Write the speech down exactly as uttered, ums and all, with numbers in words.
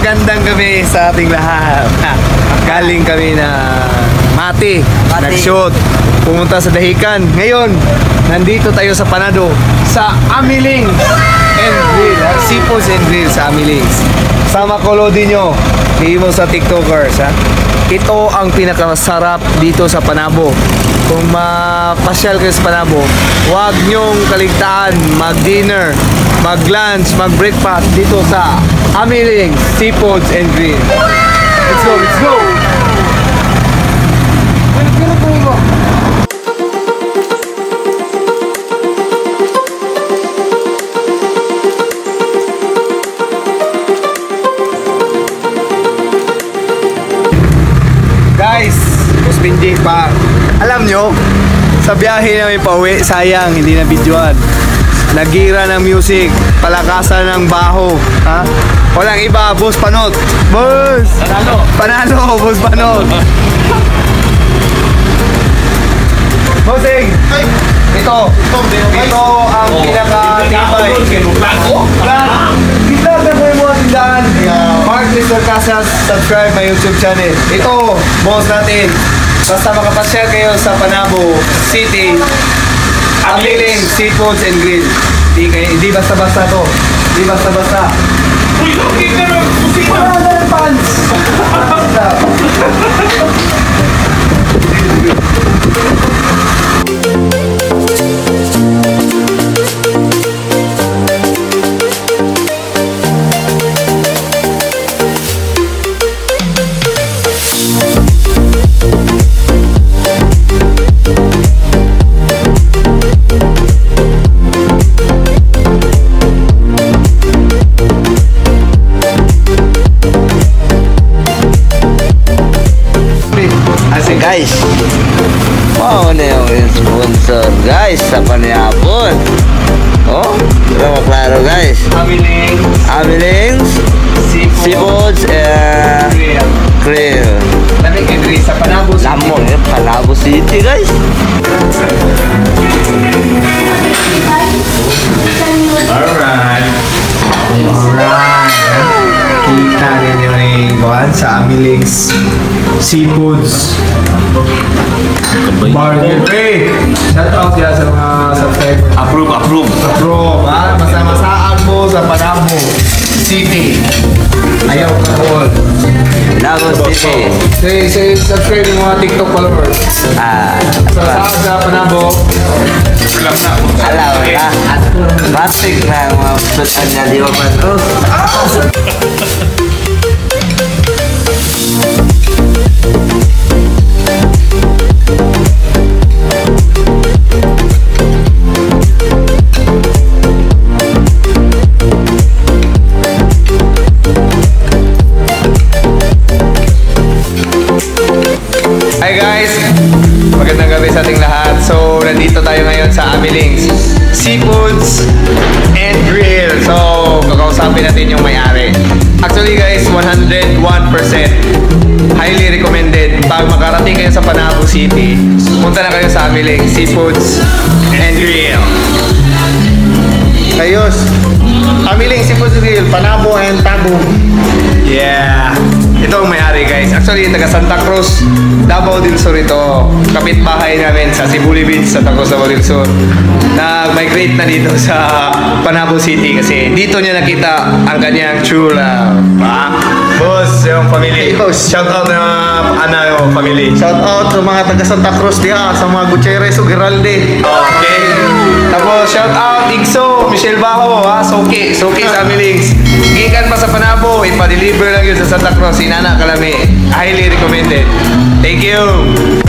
Magandang gabi sa ating lahat. Galing kami na Mati, nag-shoot, pumunta sa Dahican. Ngayon, nandito tayo sa Panado, sa Ameling and Grill, Seafoods and Grill sa Ameling. Sama ko Lodi nyo, himo sa TikTokers, ha? Ito ang pinakamasarap dito sa Panabo. Kung mapasyal kayo sa Panabo, huwag nyong kaligtaan mag-dinner, mag-lunch, mag-breakfast dito sa Ameling Seafoods and Grill. Let's go, let's go! Guys, Puspindi pa. Alam nyo, sa biyahe namin pauwi, sayang, hindi na videoan. Nagira ng music, palakasan ng baho, ha? Walang iba, Boss Panot. Boss! Panalo! Panalo, Boss Panot! Bossing! Ito! Ito ang pinaka-tibay. Kita na po yung mga tindahan. Mark Mister Casas, subscribe my YouTube channel. Ito, boss natin. Basta makapasyal kayo sa Panabo City, Ameling Seafoods and Grill. Di, di basta-basta to. Di basta-basta. Uy, okay ka na! Wala na ng pants! Guys, mau na yung sponsor guys sa Paniapon. Oh, pero klaro guys. Ameling Ameling Seafoods and Grill. Kami kay sa Panabo City. Lamo eh, Panabo City guys. Alright. Alright. Kita ninyo yung buwan sa Ameling Seafoods Bargain Pay. Shout out yan sa mga subscriber. Approve, approve. Approve, ha? Masama-saan mo sa Panabo City. Ayaw ka all. Panabo City. Say, say, subscribe yung mga TikTok followers. Ah, So, sa sa Panabo. alam na. Plastic na mga sutan niya di ba ba ito? Hi guys! Magandang gabi sa ating lahat. So, nandito tayo ngayon sa Ameling Seafoods and Grill. So, kakausapin natin yung may-ari. Actually guys, one hundred one percent highly recommended. Pag makarating kayo sa Panabo City, punta na kayo sa Ameling Seafoods and Grill. Ayos! Ameling Seafoods and Grill, Panabo and Tabo. Yeah! Ito ang may-ari guys. Actually, taga Santa Cruz, Davao del Sur ito. Kapitbahay namin sa Sibuli Beach sa Tacos, Davao del Sur. Nag-migrate na dito sa Panabo City kasi dito niya nakita ang kanyang true love. Ha? Boss, yung family. Shout out na ano yung family. Shout out sa mga taga Santa Cruz diya, sa mga Gutierrez o Giralde. Okay. Tapos shout out Igso, Michelle Baho, ha? Soke, Soke sa Ameling. Gikan pa sa Panabo, ipa-deliver lang yun sa Santa Cruz. Inana kalami. Highly recommended. Thank you.